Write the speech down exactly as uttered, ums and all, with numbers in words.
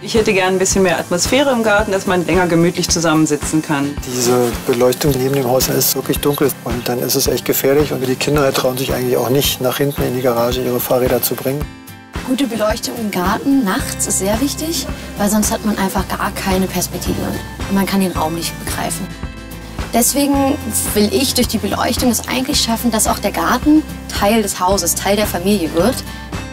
Ich hätte gern ein bisschen mehr Atmosphäre im Garten, dass man länger gemütlich zusammensitzen kann. Diese Beleuchtung neben dem Haus ist wirklich dunkel und dann ist es echt gefährlich. Und die Kinder trauen sich eigentlich auch nicht, nach hinten in die Garage ihre Fahrräder zu bringen. Gute Beleuchtung im Garten nachts ist sehr wichtig, weil sonst hat man einfach gar keine Perspektive und man kann den Raum nicht begreifen. Deswegen will ich durch die Beleuchtung es eigentlich schaffen, dass auch der Garten Teil des Hauses, Teil der Familie wird.